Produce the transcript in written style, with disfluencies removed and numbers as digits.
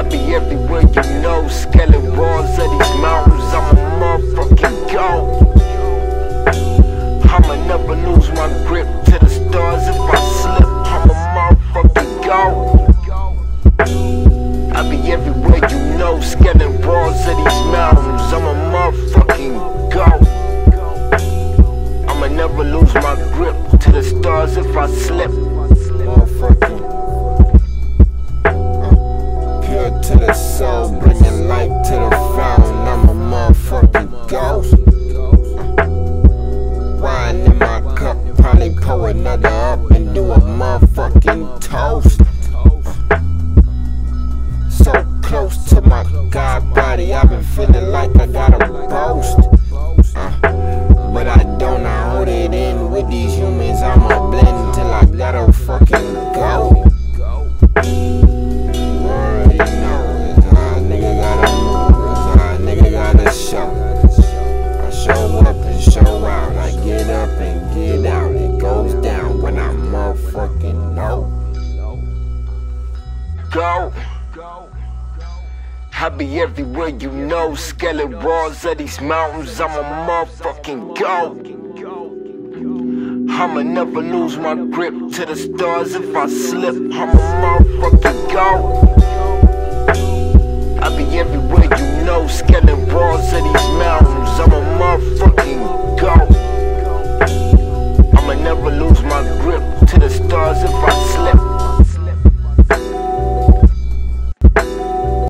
be everywhere, you know. Scaling walls of these mountains, I'm a motherfucking go. I'ma never lose my grip to the stars. If I slip, I'm a motherfucking go. I be everywhere, you know. Scaling walls of these mountains, I'm a motherfucking go. I'ma never lose my grip to the stars if I slip. Motherfucking pure to the soul, bringing light to the fountain. I'm a motherfucking ghost. Wine in my cup, probably pour another up and do a motherfucking toast. So close to my God body, I've been feeling like I gotta boast. But I don't, I hold it in with these humans. I'ma blend till I gotta fucking go. You already know, it's how a nigga gotta move, it's how a nigga gotta show. I show up and show out, I get up and get out. It goes down when I motherfucking know. Go. I be everywhere, you know. Scaling walls of these mountains, I'm a motherfucking go. I'ma never lose my grip to the stars. If I slip, I'm a motherfucking go. I be everywhere, you know. Scaling walls of these mountains, I'm a motherfucking go. I'ma never lose my grip to the stars if I slip.